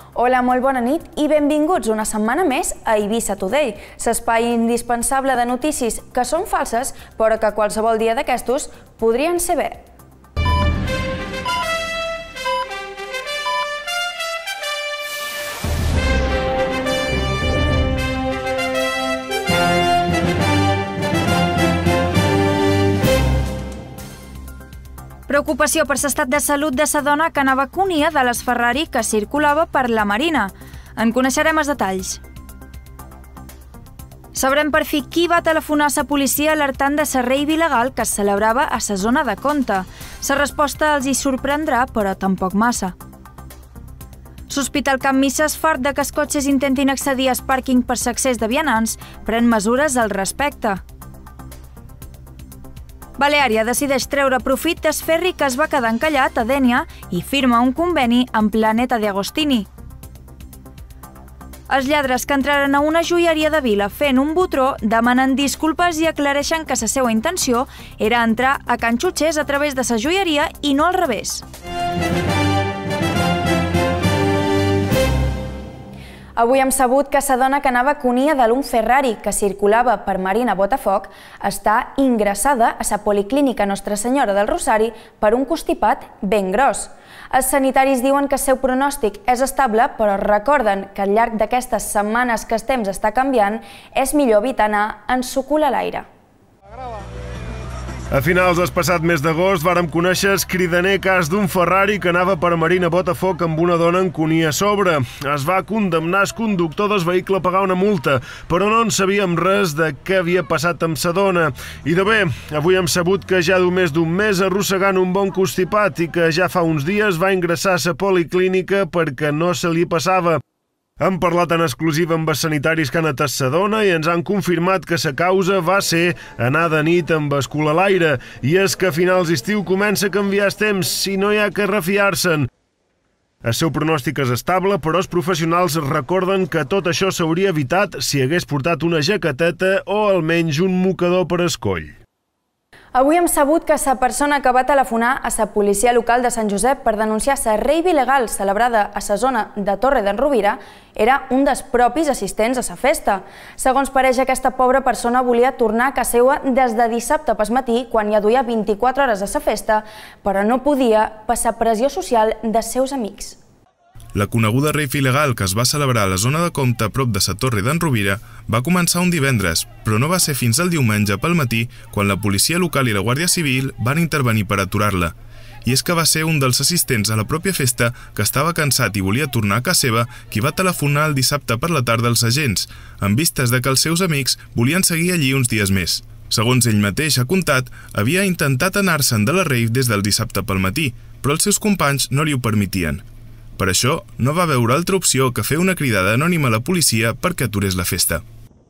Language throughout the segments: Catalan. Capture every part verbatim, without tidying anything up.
Hola, molt bona nit i benvinguts una setmana més a Eivissa Today, l'espai indispensable de notícies que són falses però que qualsevol dia d'aquestos podrien ser bé. Preocupació per l'estat de salut de la dona que anava conia de les Ferrari que circulava per la Marina. En coneixerem els detalls. Sabrem per fi qui va telefonar a la policia alertant de la rave il·legal que es celebrava a la zona de Comte. La resposta els hi sorprendrà, però tampoc massa. L'Hospital Can Misses, fart de que els cotxes intentin accedir al pàrquing per l'accés de vianants, pren mesures al respecte. Baleària decideix treure profit del ferri que es va quedar encallat a Dénia i firma un conveni amb Planeta de Agostini. Els lladres que entraren a una joieria de Vila fent un botró demanen disculpes i aclareixen que la seva intenció era entrar a Can Xutxers a través de la joieria i no al revés. Avui hem sabut que la dona que anava conia de l'un Ferrari que circulava per Marina Botafoc està ingressada a la Policlínica Nostra Senyora del Rosari per un constipat ben gros. Els sanitaris diuen que el seu pronòstic és estable, però recorden que al llarg d'aquestes setmanes que el temps està canviant és millor evitar anar en sucul a l'aire. A finals del passat mes d'agost vàrem conèixer el cridaner cas d'un Ferrari que anava per Marina Botafoc amb una dona en conia a sobre. Es va condemnar el conductor del vehicle a pagar una multa, però no en sabíem res de què havia passat amb la dona. I de bé, avui hem sabut que ja du més d'un mes arrossegant un bon constipat i que ja fa uns dies va ingressar a la policlínica perquè no se li passava. Hem parlat en exclusiva amb els sanitaris que han atès la dona i ens han confirmat que la causa va ser anar de nit amb el cul a l'aire. I és que a finals d'estiu comença a canviar el temps i no hi ha que refiar-se'n. El seu pronòstic és estable, però els professionals recorden que tot això s'hauria evitat si hagués portat una jaqueteta o almenys un mocador per el coll. Avui hem sabut que la persona que va telefonar a la policia local de Sant Josep per denunciar la rave il·legal celebrada a la zona de Torre d'en Rovira era un dels propis assistents a la festa. Segons pareix, aquesta pobra persona volia tornar a casa seva des de dissabte pel matí, quan ja duia vint-i-quatre hores a la festa, però no podia passar pressió social dels seus amics. La coneguda rave il·legal que es va celebrar a la zona de Comte a prop de la Torre d'en Rovira va començar un divendres, però no va ser fins al diumenge pel matí quan la policia local i la Guàrdia Civil van intervenir per aturar-la. I és que va ser un dels assistents a la pròpia festa que estava cansat i volia tornar a casa seva qui va telefonar el dissabte per la tarda als agents, amb vistes de que els seus amics volien seguir allí uns dies més. Segons ell mateix ha contat, havia intentat anar-se'n de la rave des del dissabte pel matí, però els seus companys no li ho permetien. Per això, no va veure altra opció que fer una cridada anònima a la policia perquè aturés la festa.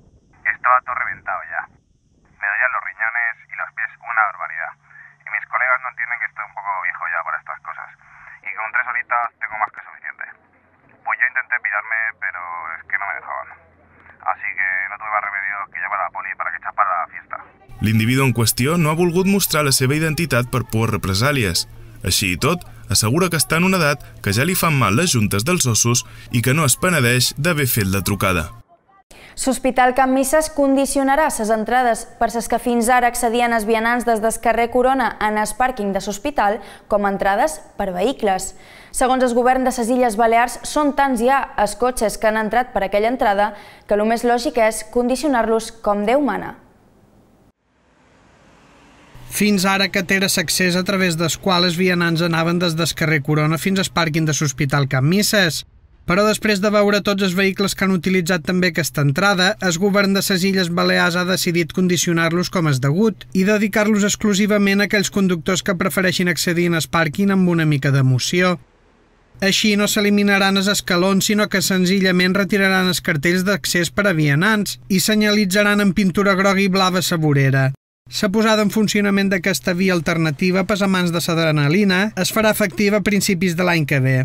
Estaba todo reventado ya. Me dolían los riñones y los pies una barbaridad. Y mis colegas no entienden que estoy un poco viejo ya para estas cosas. Y con tres horitas tengo más que suficiente. Pues yo intenté pirarme, pero es que no me dejaban. Así que no tuve más remedio que llamar a la poli para que chapara la fiesta. L'individu en qüestió no ha volgut mostrar la seva identitat per por a represàlies. Així i tot, assegura que està en una edat que ja li fan mal les juntes dels ossos i que no es penedeix d'haver fet la trucada. L'Hospital Can Misses condicionarà les entrades per les que fins ara accedien els vianants des del carrer Corona en el pàrquing de l'hospital com a entrades per vehicles. Segons el govern de les Illes Balears, són tants ja els cotxes que han entrat per aquella entrada que el més lògic és condicionar-los com Déu mana. Fins ara que era l'accés a través del qual els vianants anaven des del carrer Corona fins al pàrquing de l'Hospital Can Misses. Però després de veure tots els vehicles que han utilitzat també aquesta entrada, el govern de les Illes Balears ha decidit condicionar-los com és degut i dedicar-los exclusivament a aquells conductors que prefereixin accedir al pàrquing amb una mica d'emoció. Així no s'eliminaran els escalons, sinó que senzillament retiraran els cartells d'accés per a vianants i senyalitzaran en pintura groga i blava la vorera. La posada en funcionament d'aquesta via alternativa pels amants de l'adrenalina es farà efectiva a principis de l'any que ve.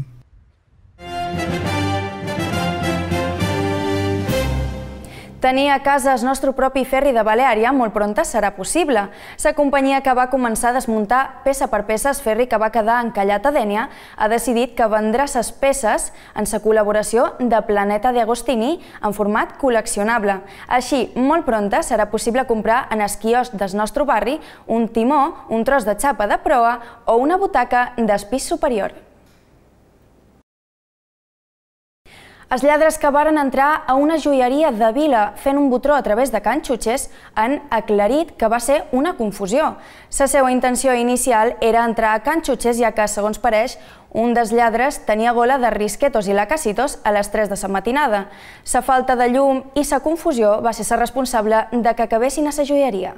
Tenir a casa el nostre propi ferri de Baleària molt prompte serà possible. La companyia que va començar a desmuntar peça per peça el ferri que va quedar encallat a Dénia ha decidit que vendrà les peces en la col·laboració de Planeta de Agostini en format col·leccionable. Així, molt prompte serà possible comprar en el quiosc del nostre barri un timó, un tros de xapa de proa o una butaca del pis superior. Els lladres que varen entrar a una joieria de Vila fent un botró a través de Can Xutxes han aclarit que va ser una confusió. La seva intenció inicial era entrar a Can Xutxes, ja que, segons pareix, un dels lladres tenia gola de risquetos i lacasitos a les tres de la matinada. La falta de llum i la confusió va ser la responsable de que acabessin a la joieria.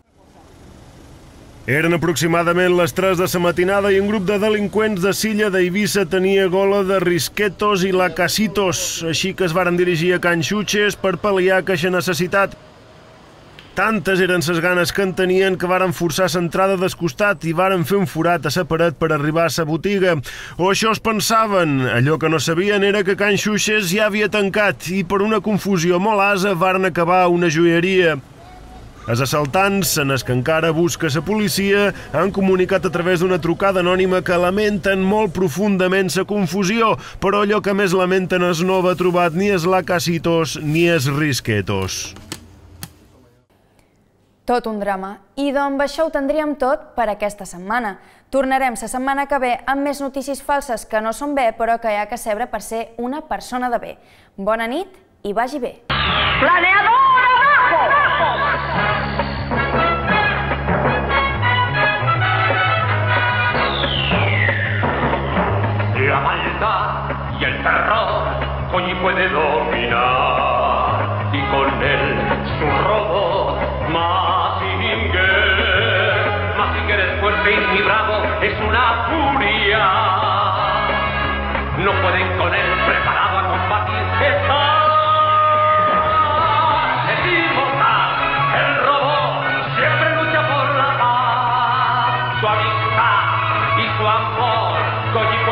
Eren aproximadament les tres de la matinada i un grup de delinqüents de Silla d'Eivissa tenia gola de risquetos i lacasitos, així que es varen dirigir a Can Xutxes per pal·liar aquesta necessitat. Tantes eren les ganes que en tenien que varen forçar l'entrada del costat i varen fer un forat a la paret per arribar a la botiga. O això es pensaven. Allò que no sabien era que Can Xutxes ja havia tancat i per una confusió molt asa varen acabar a una joieria. Els assaltants, en els que encara busca la policia, han comunicat a través d'una trucada anònima que lamenten molt profundament la confusió, però allò que més lamenten és no haver trobat ni els lacasitos ni els risquetos. Tot un drama. I doncs això ho tindríem tot per aquesta setmana. Tornarem la setmana que ve amb més notícies falses que no són bé, però que hi ha que saber per ser una persona de bé. Bona nit i vagi bé. ¡Planeador abajo! La maldad y el terror hoy puede dominar y con él su robot Mazinger. Mazinger es fuerte y bravo, es una furia. No pueden con él, preparado a combatir, está. Es inmortal, el robot siempre lucha por la paz. Su amistad y su amor, Koji